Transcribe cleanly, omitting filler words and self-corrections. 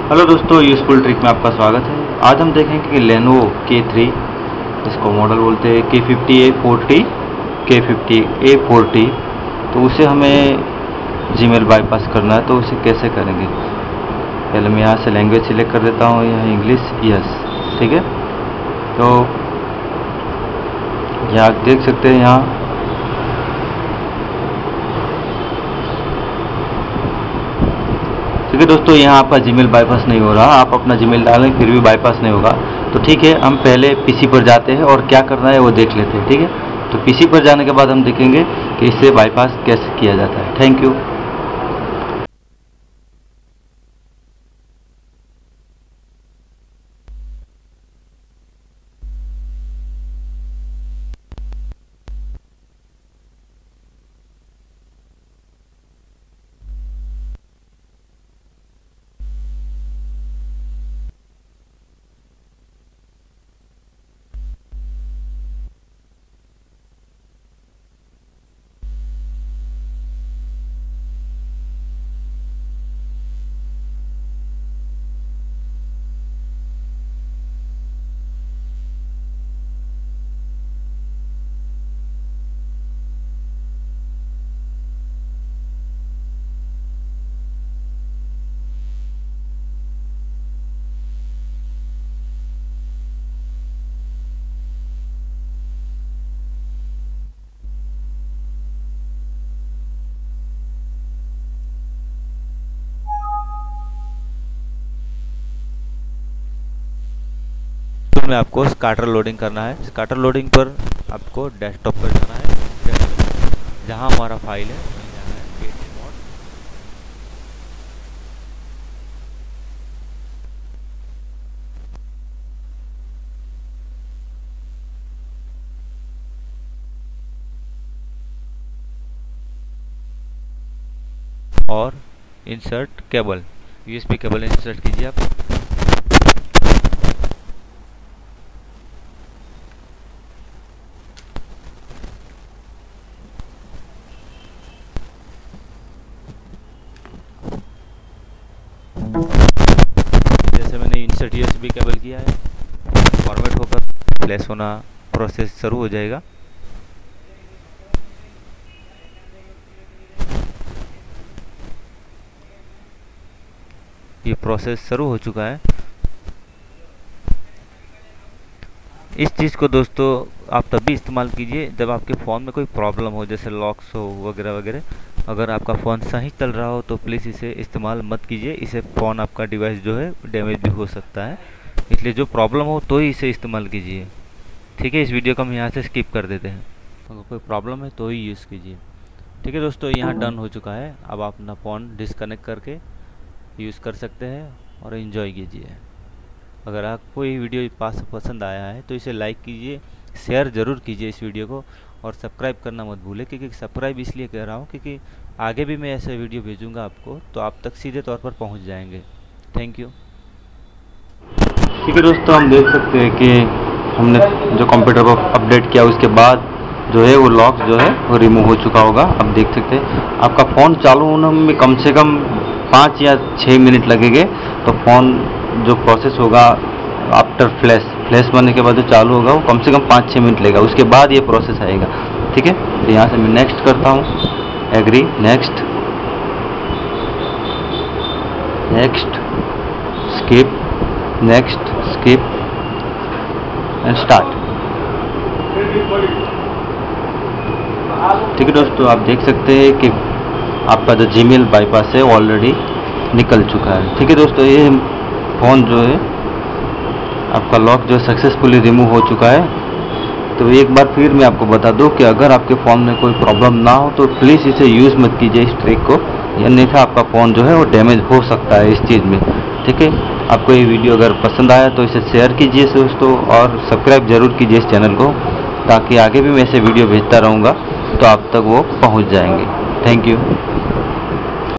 Hello दोस्तों, useful trick में आपका स्वागत है। आज हम देखेंगे कि लेनोवो K3, इसको मॉडल बोलते हैं K50A40, K50A40, तो उसे हमें जीमेल बाईपास करना है। तो उसे कैसे करेंगे, पहले मैं यहाँ से लैंग्वेज सिलेक्ट कर देता हूँ, यहाँ इंग्लिश, यस, ठीक है। तो यहाँ देख सकते हैं, यहाँ ठीक है दोस्तों, यहाँ आपका जीमेल बाईपास नहीं हो रहा। आप अपना जीमेल डालें फिर भी बाईपास नहीं होगा। तो ठीक है, हम पहले पीसी पर जाते हैं और क्या करना है वो देख लेते हैं, ठीक है। तो पीसी पर जाने के बाद हम देखेंगे कि इससे बाईपास कैसे किया जाता है। Thank you. में आपको स्काटर लोडिंग करना है। स्काटर लोडिंग पर आपको डेस्कटॉप पर जाना है, जहां हमारा फाइल है वहीं जाना है, K3 मोड। और insert cable, USB cable insert कीजिए आप। जैसे मैंने इंसर्ट USB केबल किया है, फॉर्मेट होकर फ्लैश होना प्रोसेस शुरू हो जाएगा। ये प्रोसेस शुरू हो चुका है। इस चीज़ को दोस्तों आप तभी इस्तेमाल कीजिए जब आपके फ़ोन में कोई प्रॉब्लम हो, जैसे लॉक्स हो वगैरह वगैरह। अगर आपका फ़ोन सही चल रहा हो तो प्लीज़ इसे इस्तेमाल मत कीजिए। इसे फ़ोन आपका डिवाइस जो है डैमेज भी हो सकता है, इसलिए जो प्रॉब्लम हो तो ही इसे इस्तेमाल कीजिए, ठीक है। इस वीडियो को हम यहाँ से स्किप कर देते हैं। अगर कोई प्रॉब्लम है तो ही यूज़ कीजिए, ठीक है दोस्तों। यहाँ डन हो चुका है। अब आप अपना फ़ोन डिस्कनेक्ट करके यूज़ कर सकते हैं और एंजॉय कीजिए। अगर आपको ये वीडियो पसंद आया है तो इसे लाइक कीजिए, शेयर ज़रूर कीजिए इस वीडियो को, और सब्सक्राइब करना मत भूलें। क्योंकि सब्सक्राइब इसलिए कह रहा हूँ क्योंकि आगे भी मैं ऐसे वीडियो भेजूँगा आपको, तो आप तक सीधे तौर पर पहुँच जाएंगे। Thank you. ठीक है दोस्तों, हम देख सकते हैं कि हमने जो कंप्यूटर को अपडेट किया उसके बाद जो है वो लॉक जो है वो रिमूव हो चुका होगा। अब देख सकते हैं आपका फ़ोन चालू होने में कम से कम 5 या 6 मिनट लगेंगे। तो फ़ोन जो प्रोसेस होगा आफ्टर फ्लैश बनने के बाद जो चालू होगा वो कम से कम 5-6 मिनट लगेगा, उसके बाद ये प्रोसेस आएगा, ठीक है। तो यहाँ से मैं नेक्स्ट करता हूँ, agree, next, next, skip, next, skip and start. ठीक है दोस्तों, आप देख सकते हैं कि आपका जो जीमेल बाईपास है ऑलरेडी निकल चुका है, ठीक है दोस्तों। ये फ़ोन जो है आपका लॉक जो सक्सेसफुली रिमूव हो चुका है। तो एक बार फिर मैं आपको बता दूं कि अगर आपके फ़ोन में कोई प्रॉब्लम ना हो तो प्लीज़ इसे यूज़ मत कीजिए इस ट्रिक को, अन्यथा आपका फ़ोन जो है वो डैमेज हो सकता है इस चीज़ में, ठीक है। आपको ये वीडियो अगर पसंद आया तो इसे शेयर कीजिए दोस्तों, और सब्सक्राइब ज़रूर कीजिए इस चैनल को, ताकि आगे भी मैं ऐसे वीडियो भेजता रहूँगा तो आप तक वो पहुँच जाएंगे। Thank you.